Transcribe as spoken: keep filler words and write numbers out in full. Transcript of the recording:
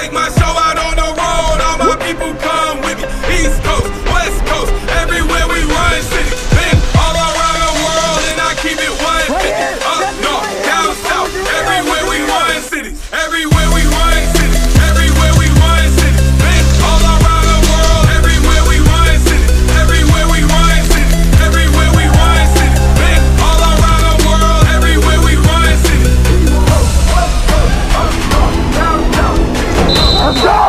take my show out on the road. All my people come with me. East Coast, West Coast, everywhere we run city. Been all around the world and I keep it one fifty. Up north, down south, everywhere we run city. Everywhere we run city. Everywhere we run city. Been all around the world. Everywhere we run city. Everywhere we run city. Everywhere we run city. Been all around the world. Everywhere we run city. Let's go!